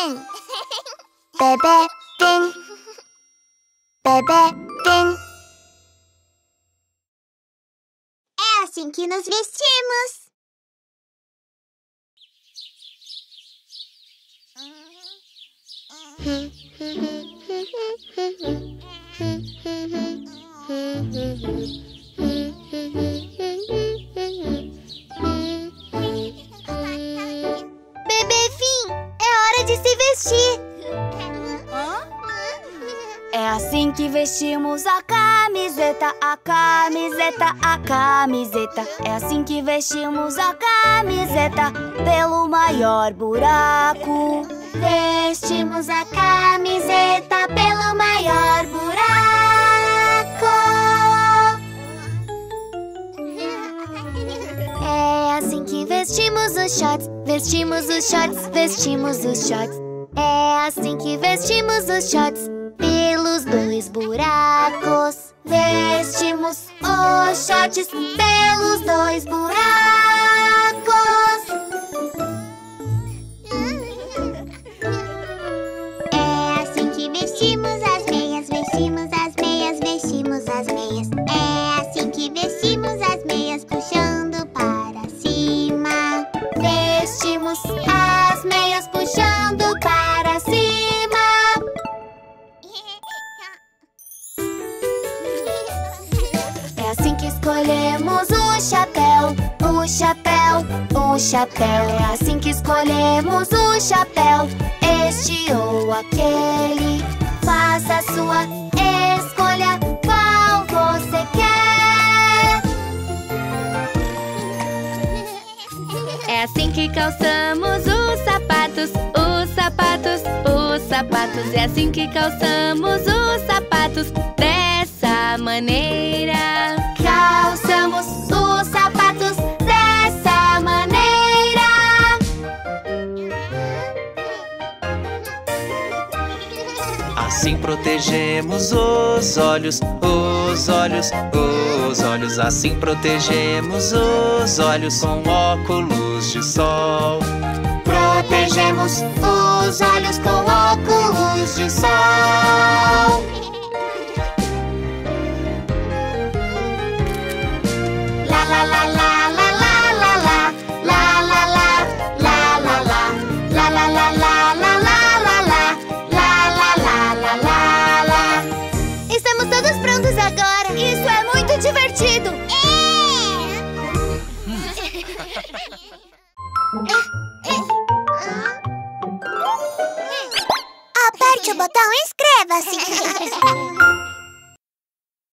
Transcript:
Finn. Bebê Finn. Bebê Finn. É assim que nos vestimos. Bebê Finn, é hora de se vestir. É assim que vestimos a camiseta, a camiseta, a camiseta. É assim que vestimos a camiseta pelo maior buraco. Vestimos a camiseta pelo maior buraco. É assim que vestimos os shorts, vestimos os shorts, vestimos os shorts. É assim que vestimos os shorts pelos dois buracos. Vestimos os shorts pelos dois buracos. É assim que vestimos as meias, vestimos as meias, vestimos as meias. É assim que vestimos as meias, puxando para cima. Vestimos as meias, puxando para cima. É assim que escolhemos o chapéu, o chapéu, o chapéu. É assim que escolhemos o chapéu, este ou aquele. Faça a sua escolha, qual você quer. É assim que calçamos os sapatos, os sapatos, os sapatos. É assim que calçamos os sapatos dessa maneira. Calçamos os sapatos dessa maneira. Assim protegemos os olhos, os olhos, os olhos. Assim protegemos os olhos com óculos de sol. Protegemos os olhos com óculos de sol. La la la la la la la la. La la la la la la. La la la la la la la la. La la la la la la. Estamos todos prontos agora. Isso é muito divertido. Aperte o botão e inscreva-se.